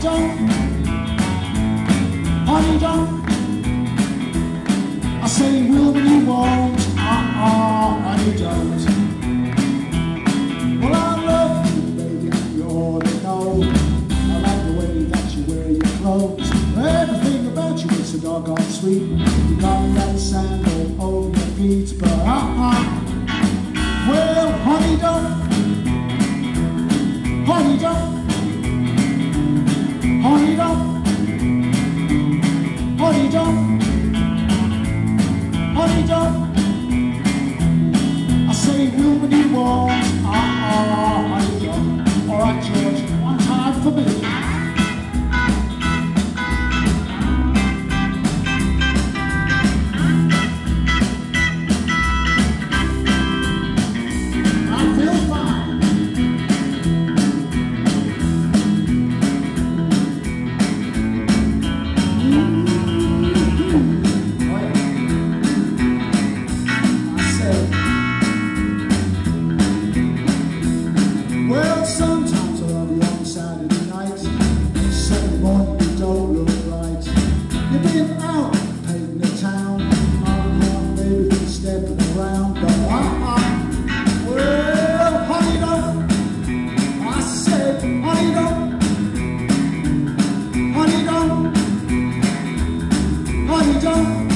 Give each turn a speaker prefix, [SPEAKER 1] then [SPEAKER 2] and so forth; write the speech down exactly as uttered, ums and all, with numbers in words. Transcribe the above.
[SPEAKER 1] don't, honey don't. I say you will but you won't, uh-uh, honey don't. Well, I love you, baby, you ought to know. I like the way that you wear your clothes. Everything about you is so doggone sweet. You got that sandal over your feet, but uh-uh. Well, honey don't, honey don't, honey don't, honey don't, honey don't. I say will but you won't, uh-uh, honey don't. All right, George, one time for me. Well, sometimes I'll have you on Saturday night. Saturday morning you don't look right. You've been out painting the town. Uh-huh, maybe been stepping around, but uh-uh. Well, honey don't. I said, honey don't. Honey don't. Honey don't.